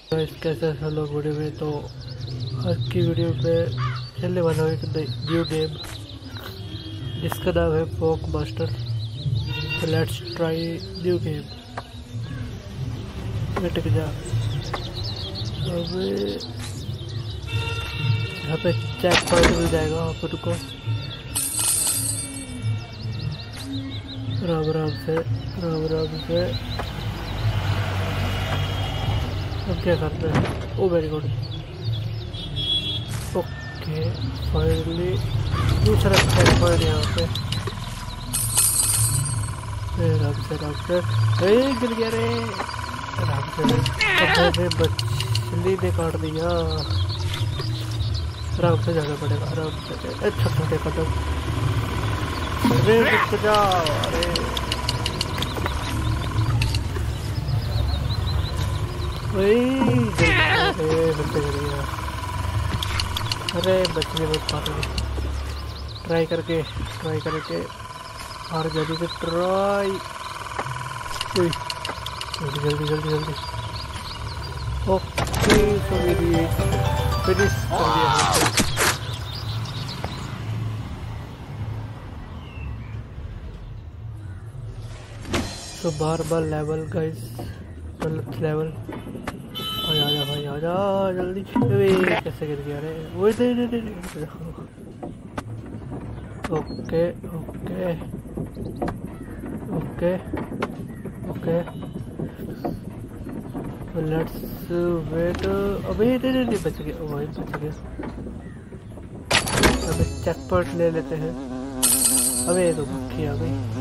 Guys कैसे हैं लोग वीडियो में। तो आज की वीडियो पे खेलने वाला हूँ एक न्यू गेम जिसका नाम है फोक मास्टर। तो लेट्स ट्राई न्यू गेम। टिक जा। अब यहाँ पे चेक पॉइंट मिल जाएगा अपन को। राम राम से अब क्या करते हैं। Oh very good. Okay finally दूसरा चेक पॉइंट यहाँ पे। राम से गिर गया रे। राम से मछली ने काट दिया। आराम से जाना पड़ेगा, आराम से। छोटे कदम। अरे रुक जाओ। अरे बचने मत पाते। ट्राई करके और जल्दी से ट्राई। जल्दी। ओके तो मेरी फिनिश कर दिया। तो बार लेवल गाइस, गलत लेवल। आजा भाई आजा जल्दी। कैसे गिर गया रे। वो ओके लेट्स वेट। अबे नहीं बच गया भाई, बच गया। अबे चेक पॉइंट ले लेते हैं। अबे तो भूखी आ गई।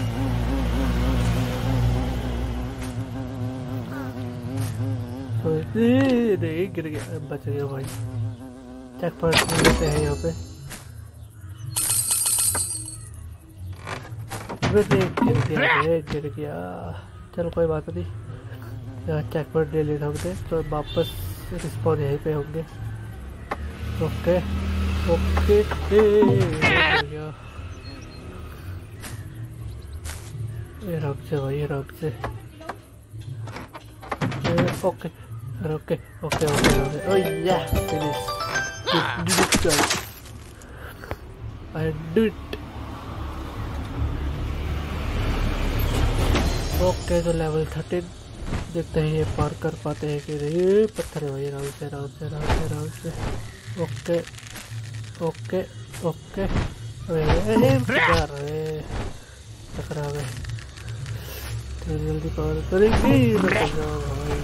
नहीं गिर गया, बच गया भाई। चेक पॉइंट ले लेते हैं यहाँ पे। गिर गया। चलो कोई बात नहीं, यहाँ चेक पॉइंट ले लेना हमने। तो वापस रिस्पॉन यहीं पे होंगे। ओके ये रख से भाई, रख से। Okay oh yeah, finish. Did it guys. I do it. Okay तो लेवल 13 देखते हैं ये पार कर पाते हैं कि नहीं। पत्थर है भाई। राउंड से। ओके अरे टकरा गए। जल्दी पार करेंगे भाई।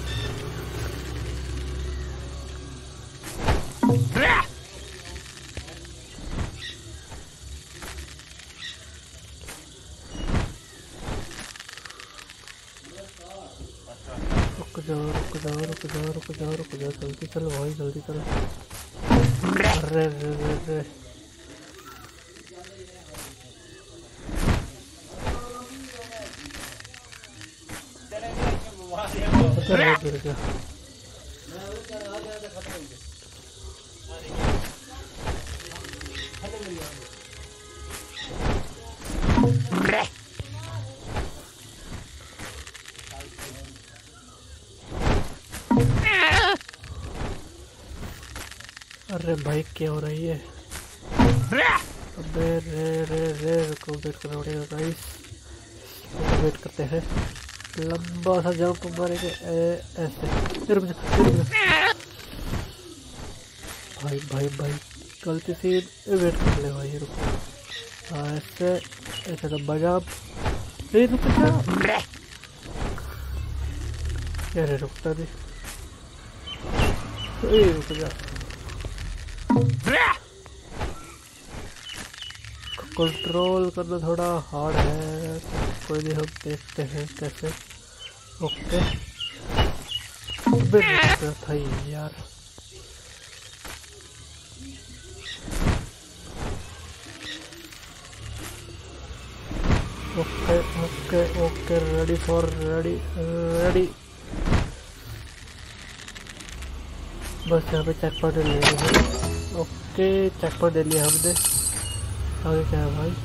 रुक जाओ जल्दी चलो भाई, जल्दी चलो। अरे गिर गया। अरे भाई क्या हो रही है। अबे रे रुको, वेट करना पड़ेगा गाइस। वेट करते हैं। लंबा सा जंप मारेंगे ऐसे। भाई गलती से वेट कर ले भाई। रुको ऐसे लंबा जंप। रुक जा यार, रुकता नहीं। रुक जा। कंट्रोल करना थोड़ा हार्ड है। कोई नहीं, हम देखते हैं कैसे। ओके था यार। Okay ready. बस यहाँ पे चेक पॉइंट ले लेंगे। ओके चेक पॉइंट ले लिया हमने। आगे क्या है भाई।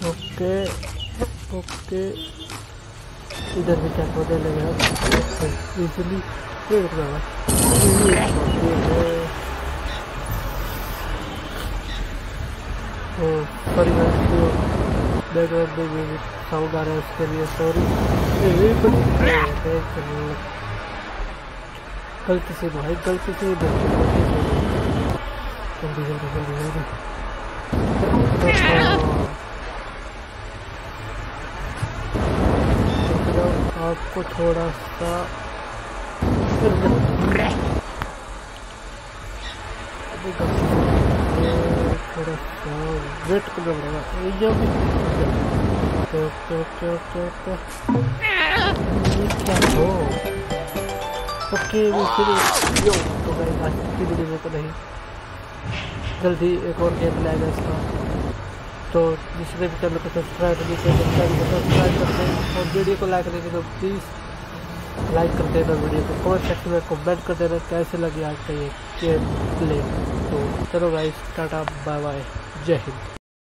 ओके इधर भी चेक पॉइंट ले लेंगे हम। इजीली ये रुकना है। सॉरी बैकग्राउंड में साउंड आ रहा है उसके लिए सॉरी। गलती से भाई गलती से जल्दी जल्दी जल्दी जल्दी आपको थोड़ा सा थोड़ा सा वेट करना पड़ेगा। क्या हो ओके यो तो गाइस आज की वीडियो में तो नहीं, जल्दी एक और गेम लाएगा इसका। तो जिसने भी चैनल को सब्सक्राइब नहीं किया सब्सक्राइब करते हैं और वीडियो को लाइक करेंगे तो प्लीज़ लाइक कर देना। वीडियो को कमेंट सेक्शन में कमेंट कर देना कैसे लगी आज का ये गेम प्ले। तो चलो गाइस टाटा बाय बाय जय हिंद।